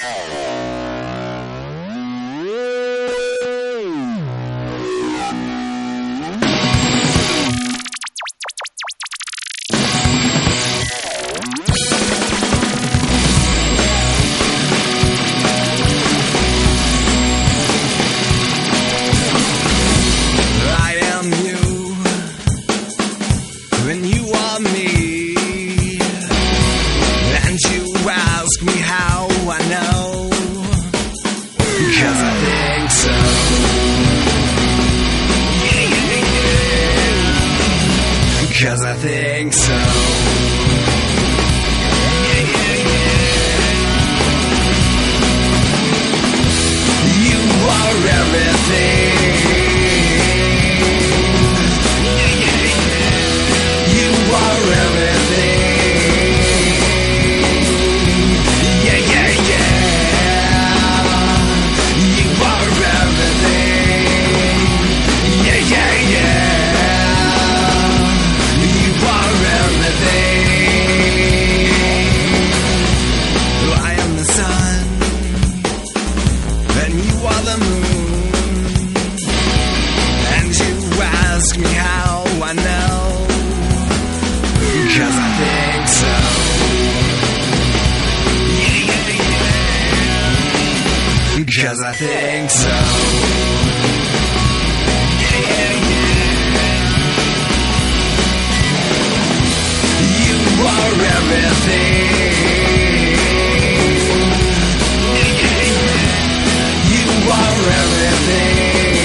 'Cause I think so. You are everything. You are everything. Yeah, yeah, yeah. You are everything. Yeah, yeah, yeah. Ask me how I know, 'cause I think so. Yeah, yeah, yeah. 'Cause I think so. Yeah, yeah, yeah. You are everything. Yeah, yeah, yeah. You are everything.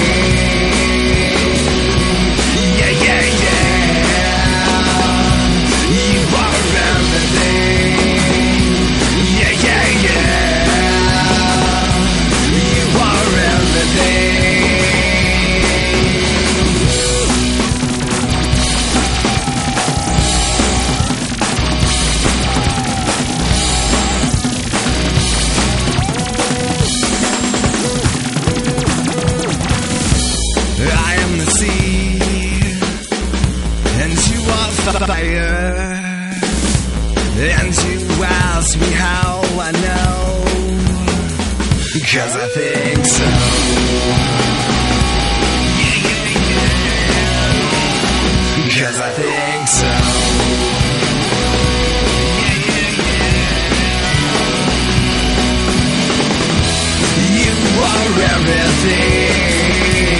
Fire, and you ask me how I know, 'cause I think so. Yeah, yeah, yeah. 'Cause I think so. Yeah, yeah, yeah. You are everything.